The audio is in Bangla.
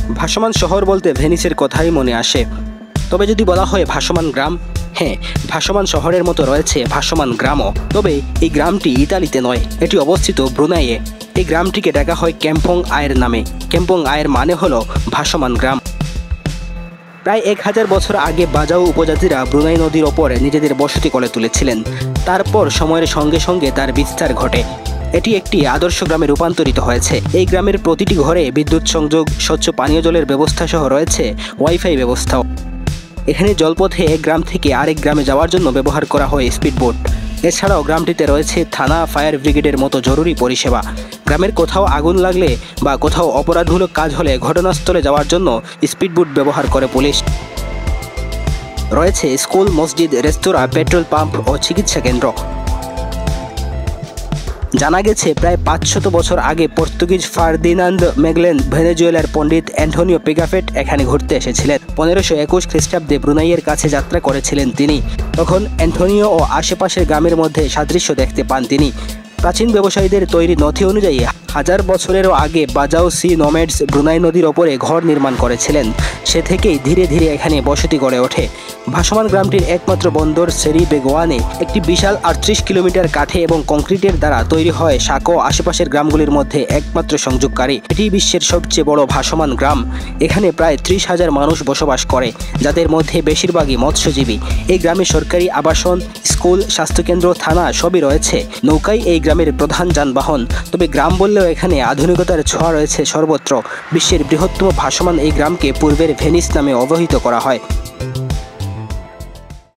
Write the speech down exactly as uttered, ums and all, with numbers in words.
ভাসমান শহর বলতে ভেনিসের কথাই মনে আসে। তবে যদি বলা হয় ভাসমান গ্রাম, হ্যাঁ, ভাসমান শহরের মতো রয়েছে ভাসমান গ্রামও। তবে এই গ্রামটি ইতালিতে নয়, এটি অবস্থিত ব্রুনাইয়ে। এই গ্রামটিকে ডাকা হয় ক্যাম্পং আয়ের নামে। ক্যাম্পং আয়ের মানে হলো ভাসমান গ্রাম। প্রায় এক হাজার বছর আগে বাজাও উপজাতিরা ব্রুনাই নদীর ওপরে নিজেদের বসতি করে তুলেছিলেন। তারপর সময়ের সঙ্গে সঙ্গে তার বিস্তার ঘটে। এটি একটি আদর্শ গ্রামে রূপান্তরিত হয়েছে। এই গ্রামের প্রতিটি ঘরে বিদ্যুৎ সংযোগ, স্বচ্ছ পানীয় জলের ব্যবস্থা সহ রয়েছে ওয়াইফাই ব্যবস্থাও। এখানে জলপথে এক গ্রাম থেকে আরেক গ্রামে যাওয়ার জন্য ব্যবহার করা হয় স্পিডবোট। এছাড়াও গ্রামটিতে রয়েছে থানা, ফায়ার ব্রিগেডের মতো জরুরি পরিষেবা। গ্রামের কোথাও আগুন লাগলে বা কোথাও অপরাধমূলক কাজ হলে ঘটনাস্থলে যাওয়ার জন্য স্পিডবোট ব্যবহার করে পুলিশ। রয়েছে স্কুল, মসজিদ, রেস্তোরাঁ, পেট্রোল পাম্প ও চিকিৎসা কেন্দ্র। জানা গেছে প্রায় পাঁচশত বছর আগে পর্তুগিজ ফার্দিনান্দ মেগলেন ভেনেজুয়েলার পণ্ডিত অ্যান্টোনিও পিগাফেট এখানে ঘুরতে এসেছিলেন। পনেরোশো একুশ খ্রিস্টাব্দে ব্রুনাইয়ের কাছে যাত্রা করেছিলেন তিনি। তখন অ্যান্টোনিও ও আশেপাশের গ্রামের মধ্যে সাদৃশ্য দেখতে পান তিনি। প্রাচীন ব্যবসায়ীদের তৈরি নথি অনুযায়ী হাজার বছরেরও আগে বাজাও সি নোম্যাডস ব্রুনাই নদীর ওপরে ঘর নির্মাণ করেছিলেন। সে থেকেই ধীরে ধীরে এখানে বসতি গড়ে ওঠে। ভাসমান গ্রামটির একমাত্র বন্দর সেরি বেগোয়ানে একটি বিশাল আটত্রিশ কিলোমিটার কাঠে এবং কংক্রিটের দ্বারা তৈরি হয় সাঁকো আশেপাশের গ্রামগুলির মধ্যে একমাত্র সংযোগকারী। এটি বিশ্বের সবচেয়ে বড় ভাসমান গ্রাম। এখানে প্রায় ত্রিশ হাজার মানুষ বসবাস করে, যাদের মধ্যে বেশিরভাগই মৎস্যজীবী। এই গ্রামে সরকারি আবাসন, স্কুল, স্বাস্থ্যকেন্দ্র, থানা সবই রয়েছে। নৌকাই এই গ্রামের প্রধান যানবাহন। তবে গ্রাম বললেও এখানে আধুনিকতার ছোঁয়া রয়েছে সর্বত্র। বিশ্বের বৃহত্তম ভাসমান এই গ্রামকে পূর্বের ভেনিস নামে অবহিত করা হয়।